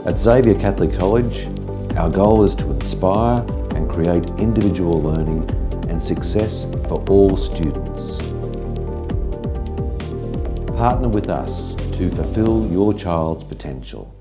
At Xavier Catholic College, our goal is to inspire and create individual learning and success for all students. Partner with us to fulfil your child's potential.